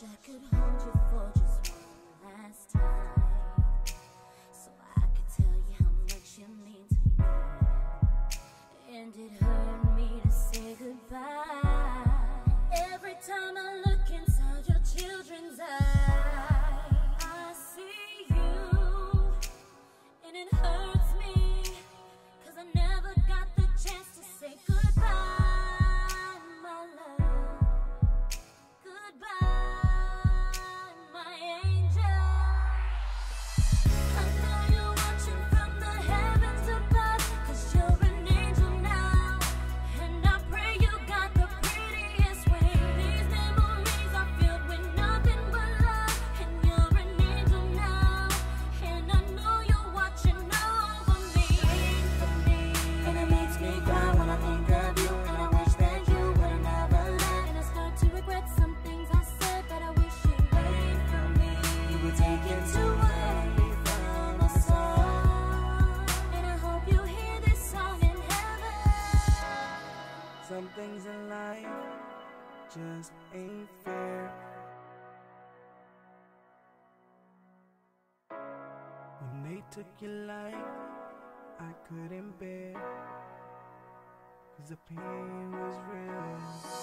wish I could hold you for just one last time, so I could tell you how much you mean to me. And it hurt me to say goodbye. Every time I look inside your children's eyes, I see you, and it hurts me, 'cause I never got the chance to say goodbye, my love. Goodbye, my angel. I know you're watching from the heavens above, 'cause you're an angel now, and I pray you got the prettiest wings. These memories are filled with nothing but love, and you're an angel now, and I know you're watching over me. And it makes me cry when I think of you, and I wish that you would never left. And I start to regret some things I said, but I wish you wait for me. You were taken away from us all, and I hope you hear this song in heaven. Some things in life just ain't fair. When they took your life, I couldn't bear, 'cause the pain was real.